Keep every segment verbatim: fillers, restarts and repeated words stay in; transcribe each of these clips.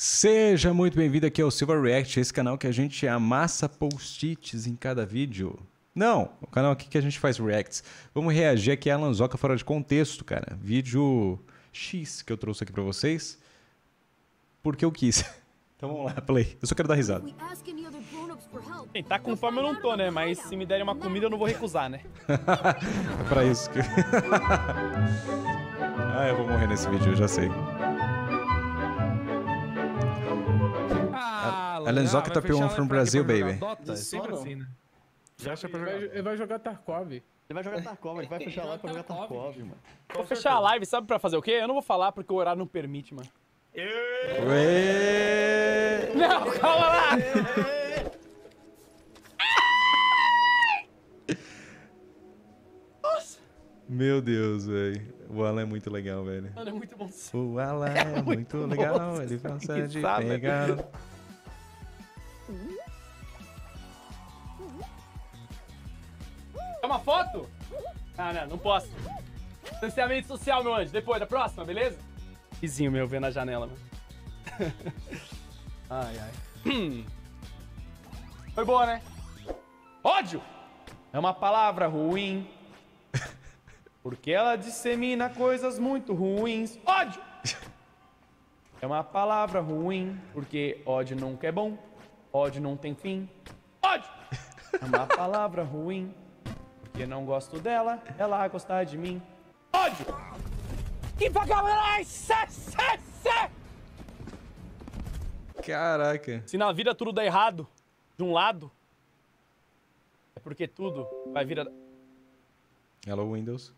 Seja muito bem-vindo aqui ao Silva React, esse canal que a gente amassa post-its em cada vídeo. Não, o canal aqui que a gente faz reacts. Vamos reagir aqui a Alanzoca fora de contexto, cara. Vídeo X que eu trouxe aqui pra vocês, porque eu quis. Então vamos lá, play. Eu só quero dar risada. Bem, tá com fome eu não tô, né? Mas se me derem uma comida eu não vou recusar, né? É pra isso que... Ah, eu vou morrer nesse vídeo, eu já sei. Ah, Alanzoca tá P um from Brasil, baby. É sempre assim, né? Já acha pra jogar. Ele vai jogar Tarkov. Ele vai jogar Tarkov, ele vai fechar a live pra jogar Tarkov, mano. Vou fechar a live, sabe pra fazer o quê? Eu não vou falar porque o horário não permite, mano. Ué... Não, calma lá! Nossa! Meu Deus, velho. O Alan é muito legal, velho. Mano, é muito bom. O Alan é, é muito, muito legal, bom. Ele consegue pegar... É uma foto? Ah, não, não posso. Distanciamento social, meu anjo. Depois da próxima, beleza? Vizinho meu vendo na janela, mano. Ai, ai. Foi boa, né? Ódio é uma palavra ruim, porque ela dissemina coisas muito ruins. Ódio é uma palavra ruim, porque ódio nunca é bom. Ódio não tem fim. Ódio é uma palavra ruim, porque não gosto dela, ela gostar de mim. Ódio! Que vagabundo! Caraca. Se na vida tudo dá errado, de um lado, é porque tudo vai vir a... Hello, Windows.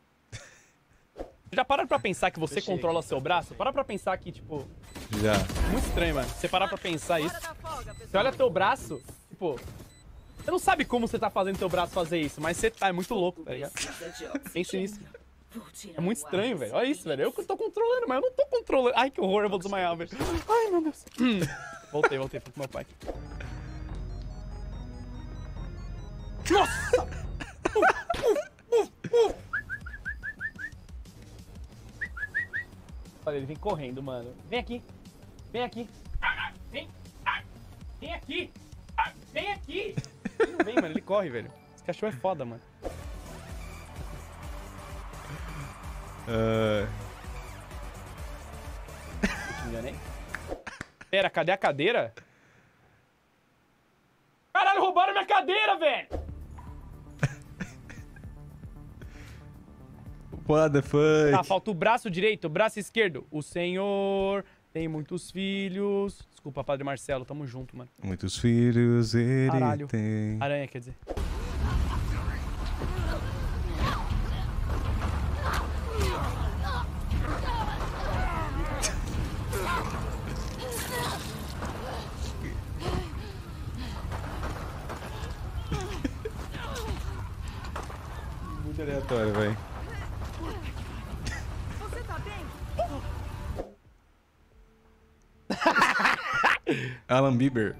Já pararam pra pensar que você Fechei. controla seu braço? Para pra pensar que, tipo... Já. Muito estranho, mano. Você parar pra pensar isso. Você olha teu braço, tipo... Você não sabe como você tá fazendo teu braço fazer isso, mas você tá, é muito louco, tá ligado? Pense nisso. É muito estranho, velho. Olha isso, velho. Eu que tô controlando, mas eu não tô controlando. Ai, que horror, eu vou desmaiar, velho. Ai, meu Deus. Voltei, voltei. Fui com meu pai. Nossa! Uf, uf, uf. Olha, ele vem correndo, mano. Vem aqui. Vem aqui. Vem. Vem aqui. Vem aqui. Ele não vem, mano. Ele corre, velho. Esse cachorro é foda, mano. Uh... Te enganei? Pera, cadê a cadeira? Caralho, roubaram minha cadeira, velho! What the fuck? Tá, falta o braço direito, o braço esquerdo. O senhor tem muitos filhos. Desculpa, Padre Marcelo, tamo junto, mano. Muitos filhos ele Caralho. tem. Aranha, quer dizer. Muito aleatório, velho. Você tá bem? Alan Bieber.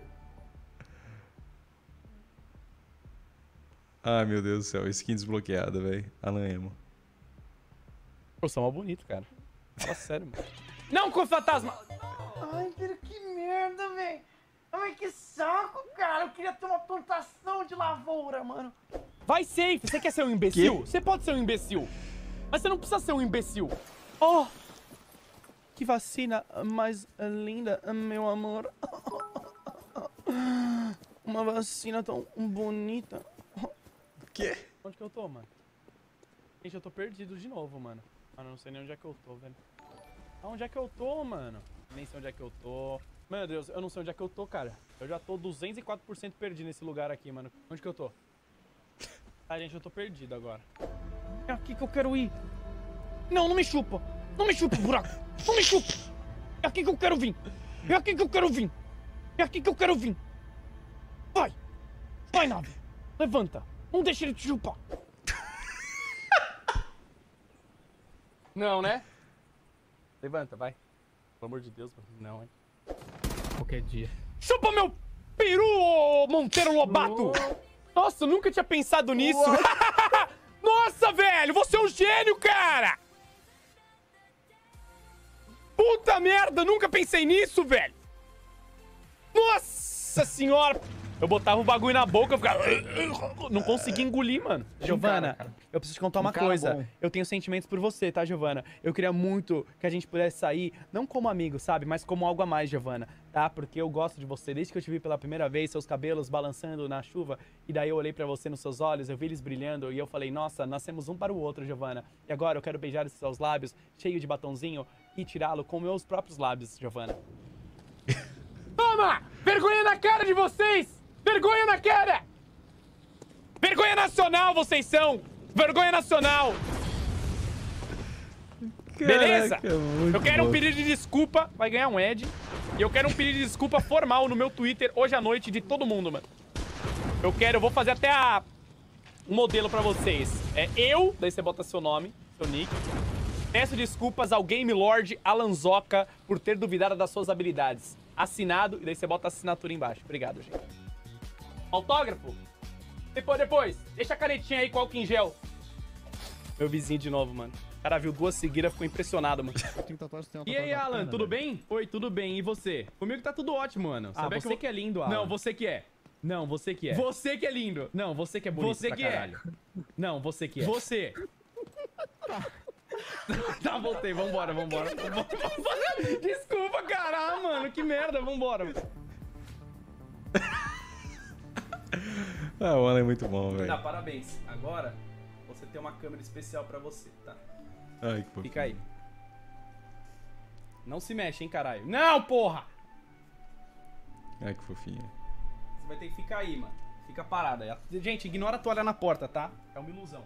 Ai, meu Deus do céu. Skin desbloqueada, velho. Alan Emo. Pô, você é mó bonito, cara. Fala sério, mano. Não com fantasma! Ai, filho, que merda, velho. Ai, que saco, cara. Eu queria ter uma plantação de lavoura, mano. Vai safe! Você quer ser um imbecil? Que? Você pode ser um imbecil. Mas você não precisa ser um imbecil. Oh! Que vacina mais linda, meu amor. Uma vacina tão bonita. Que? Onde que eu tô, mano? Gente, eu tô perdido de novo, mano. Mano, eu não sei nem onde é que eu tô, velho. Onde é que eu tô, mano? Nem sei onde é que eu tô. Meu Deus, eu não sei onde é que eu tô, cara. Eu já tô duzentos e quatro por cento perdido nesse lugar aqui, mano. Onde que eu tô? Ah, gente, eu tô perdido agora. É aqui que eu quero ir. Não, não me chupa. Não me chupa, buraco. Não me chupa. É aqui que eu quero vir. É aqui que eu quero vir. É aqui que eu quero vir. Vai. Vai, nave. Levanta. Não deixa ele te chupar. Não, né? Levanta, vai. Pelo amor de Deus, mano. Não, hein? Qualquer dia. Chupa meu peru, ô Monteiro Lobato! Nossa, eu nunca tinha pensado nisso. Nossa, velho, você é um gênio, cara! Puta merda, nunca pensei nisso, velho. Nossa senhora. Eu botava o bagulho na boca, eu ficava... Não conseguia engolir, mano. Giovana, eu preciso te contar uma coisa. Eu tenho sentimentos por você, tá, Giovana? Eu queria muito que a gente pudesse sair, não como amigo, sabe? Mas como algo a mais, Giovana, tá? Porque eu gosto de você. Desde que eu te vi pela primeira vez, seus cabelos balançando na chuva, e daí eu olhei pra você nos seus olhos, eu vi eles brilhando, e eu falei, nossa, nascemos um para o outro, Giovana. E agora eu quero beijar esses seus lábios, cheio de batonzinho, e tirá-lo com meus próprios lábios, Giovana. Toma! Vergonha na cara de vocês! Vergonha na cara! Vergonha nacional vocês são! Vergonha nacional! Caraca, beleza? Eu quero bom. um pedido de desculpa, vai ganhar um Ed. E eu quero um pedido de desculpa formal no meu Twitter hoje à noite de todo mundo, mano. Eu quero, eu vou fazer até a... um modelo pra vocês. É eu, daí você bota seu nome, seu nick. Peço desculpas ao Game Lord Alanzoca por ter duvidado das suas habilidades. Assinado, e daí você bota a assinatura embaixo. Obrigado, gente. Autógrafo? Depois, depois. Deixa a canetinha aí com álcool em gel. Meu vizinho de novo, mano. O cara viu duas seguidas, ficou impressionado, mano. E aí, Alan, tudo bem? Oi, tudo bem. E você? Comigo tá tudo ótimo, mano. Ah, você que é lindo, Alan. Não, você que é. Não, você que é. Você que é lindo. Não, você que é bonito Você que é. Não, você que é. Você. Tá, voltei. Vambora, vambora. Desculpa, cara. Ah, mano, que merda. Vambora. Ah, o Alan é muito bom, velho. Tá, parabéns. Agora, você tem uma câmera especial pra você, tá? Ai, que fofinho. Fica aí. Não se mexe, hein, caralho. Não, porra! Ai, que fofinha. Você vai ter que ficar aí, mano. Fica parada. Gente, ignora a toalha na porta, tá? É uma ilusão.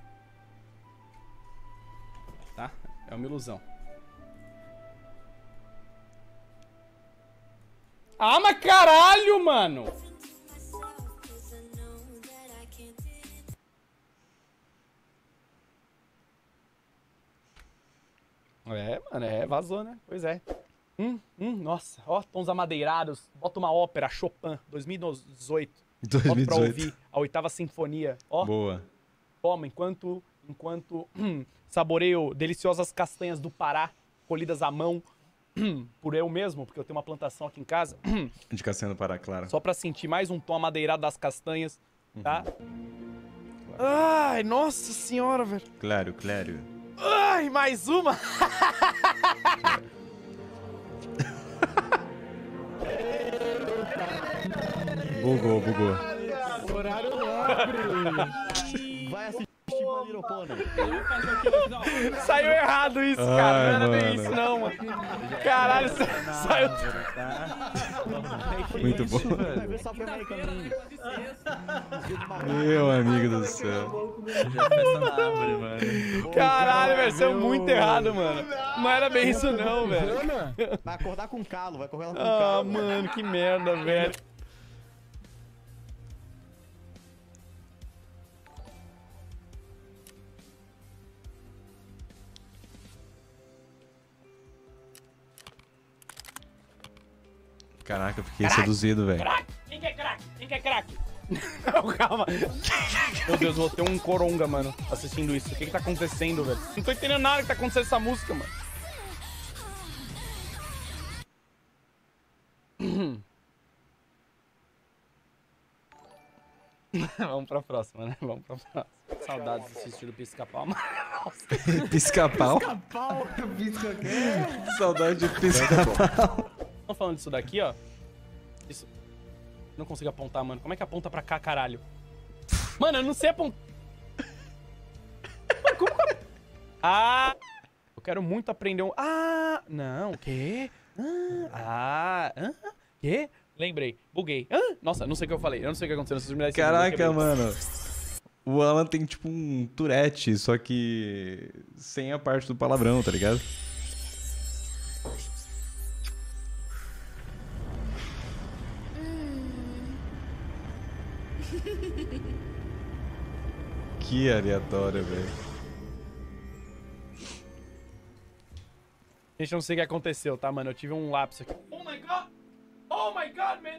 Tá? É uma ilusão. Ah, mas caralho, mano! É, mano, é, vazou, né? Pois é. Hum, hum, nossa, ó, tons amadeirados. Bota uma ópera, Chopin, dois mil e dezoito. dois mil e dezoito. Bota pra ouvir a oitava sinfonia. Ó, boa. Toma, enquanto, enquanto hum, saboreio deliciosas castanhas do Pará, colhidas à mão, hum, por eu mesmo, porque eu tenho uma plantação aqui em casa. Hum, de castanha do Pará, claro. Só pra sentir mais um tom amadeirado das castanhas, tá? Uhum. Ai, nossa senhora, velho. Claro, claro. Ai, mais uma! Bugou, bugou. Horário nobre! Vai assistir My Little Pony. Saiu errado isso, Ai, cara. Não era bem mano. isso, não, mano. Caralho, saiu. Muito bom. Vai ver só pra americano. Meu amigo do céu. Caralho, velho, saiu muito errado, mano. Não era bem isso, não, velho. Vai acordar com calo, vai acordar com Ah, calo. mano, que merda, velho. Caraca, eu fiquei Crack, seduzido, velho. Crack! Quem quer crack? Quem quer crack? Não, calma. Meu Deus, vou ter um coronga, mano, assistindo isso. O que que tá acontecendo, velho? Não tô entendendo nada que tá acontecendo essa música, mano. Vamos pra próxima, né? Vamos pra próxima. Saudades desse estilo pisca-pau, mano. Pisca-pau? Pisca-pau? Pisca o quê? Saudade de pisca-pau. Estão falando disso daqui, ó. Isso. Não consigo apontar, mano. Como é que aponta pra cá, caralho? Mano, eu não sei apontar. Mano, como que... Ah! Eu quero muito aprender um... Ah! Não, o quê? Ah! Ah! Ah! Quê? Lembrei. Buguei. Ah! Nossa, não sei o que eu falei. Eu não sei o que aconteceu. Não sei se Caraca, mano. O Alan tem tipo um Tourette, só que sem a parte do palavrão, tá ligado? Que aleatório, velho. Gente, eu não sei o que aconteceu, tá, mano? Eu tive um lapso aqui. Oh my god! Oh my god, man!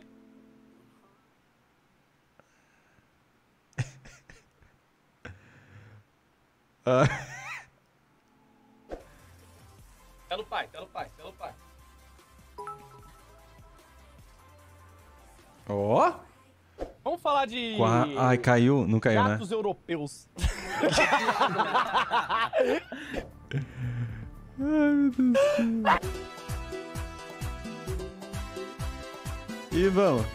Ah. Tela o pai, tela o pai, tela o pai. Ó. Vamos falar de... Qua- Ai, caiu. Não caiu, né? gatos europeus. Ai, meu Deus do céu. E vamos.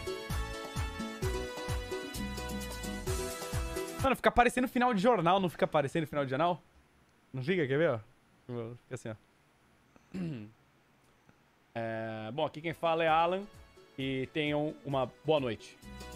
Mano, fica parecendo final de jornal, não fica parecendo final de jornal? Não fica, quer ver, ó? Fica assim, ó. É, bom, aqui quem fala é Alan. E tenham uma boa noite.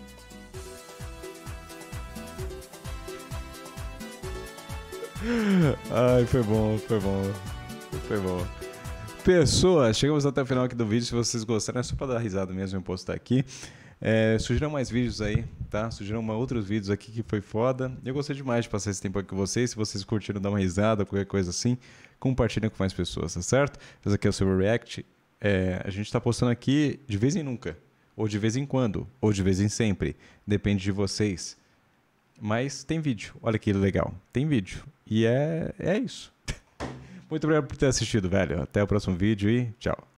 Ai, foi bom, foi bom. Foi bom. Pessoas, chegamos até o final aqui do vídeo. Se vocês gostaram, é só pra dar risada mesmo eu postar aqui. É, surgiram mais vídeos aí, tá? Surgiram uma, outros vídeos aqui que foi foda. Eu gostei demais de passar esse tempo aqui com vocês. Se vocês curtiram, dá uma risada, qualquer coisa assim, compartilhem com mais pessoas, tá certo? Esse aqui é o Silver React. É, a gente tá postando aqui de vez em nunca, ou de vez em quando, ou de vez em sempre. Depende de vocês. Mas tem vídeo. Olha que legal. Tem vídeo. E é, é isso. Muito obrigado por ter assistido, velho. Até o próximo vídeo e tchau.